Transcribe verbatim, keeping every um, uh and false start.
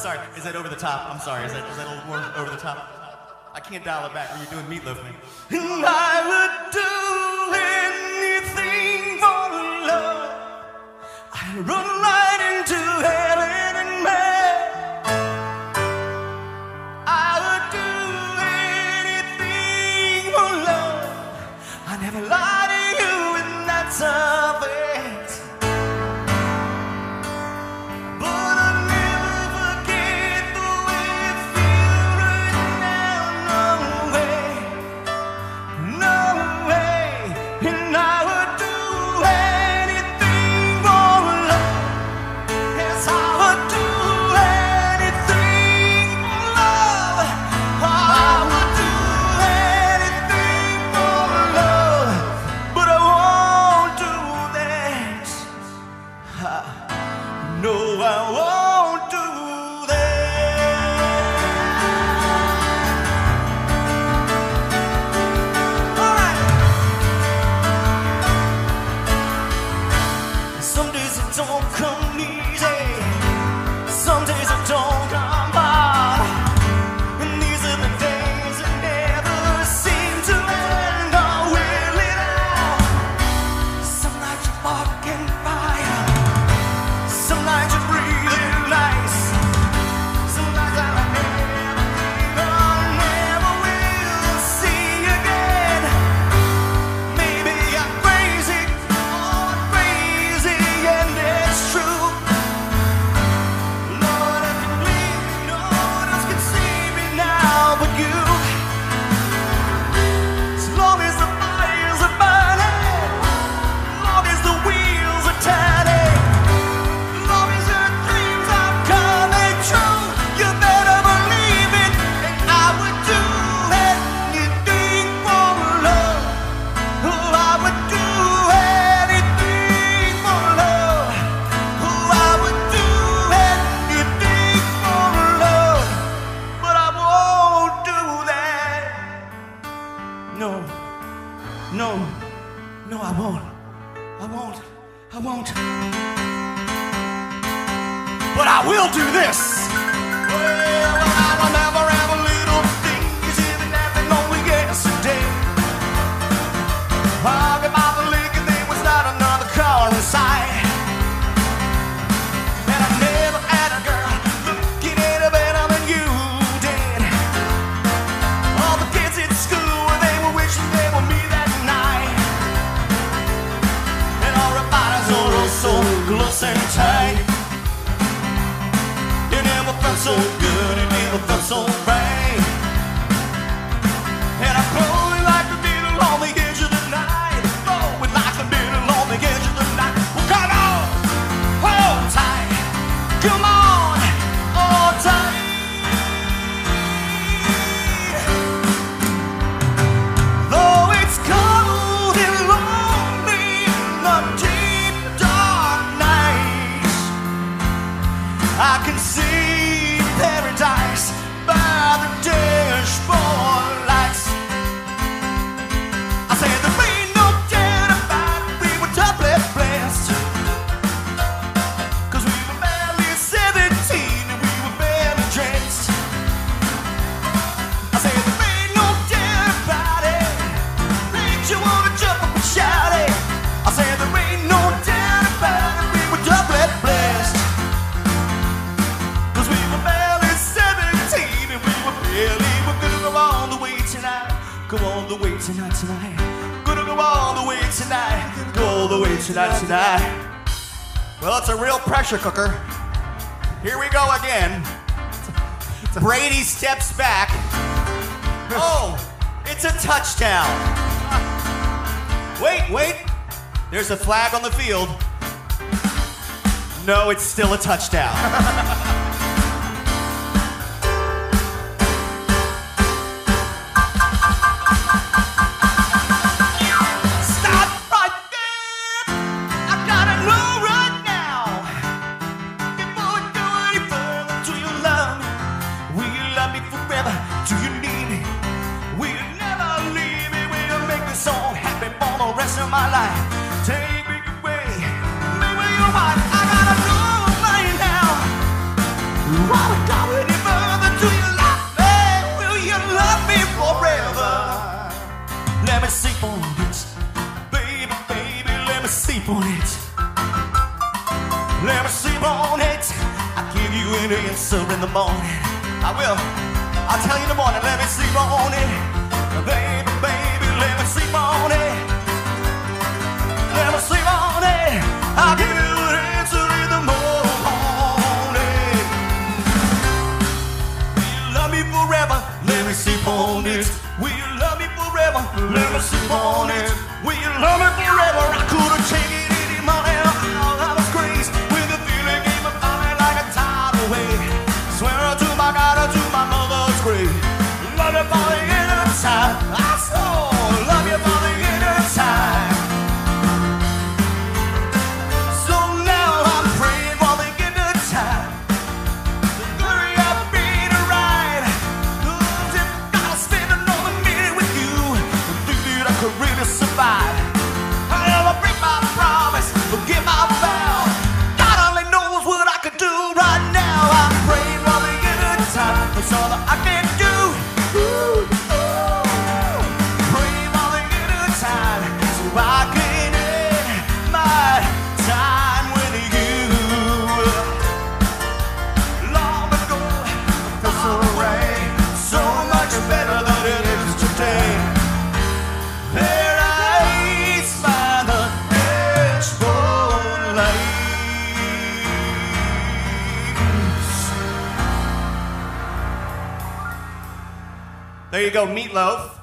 sorry. Is that over the top? I'm sorry. Is that, is that a little more over the top? I can't dial it back when you're doing Meatloaf thing. And I would do anything for love. I'd run right into heaven and back. I would do anything for love. I never lie to you, and that's a fact. Well, it's a real pressure cooker. Here we go again. Brady steps back. Oh, it's a touchdown. Wait, wait. There's a flag on the field. No, it's still a touchdown. My life, take me away, maybe you're right. I gotta know right now. sleep on it. Let me sleep on it. I'll give you an answer in the morning. I will. I'll tell you in the morning. Let me sleep on it. Baby, baby, let me sleep on it. Let me sleep on it. I'll give you an answer in the morning. Will you love me forever? Let me sleep on it. Will you love me forever? Let me sleep on it. Will you love me forever? I couldn't take it anymore. I was crazy with the feeling in my body like a tidal wave. Swear to my God, to my mother's grave. Love you for the end of time. I swore, love you for the end of time. So now I'm praying for the end of time. The glory of being right. Cause if I spend another minute with you, I think that I could really survive. I never break my promise, forget my vow. God only knows what I could do right now. I'm praying for the end of time. That's all that I can do. Ooh, ooh. Praying for the end of time, so I can end my time with you. Long ago, far away, so much better than it is today. Paradise by the Expo Lakes. There you go, Meatloaf.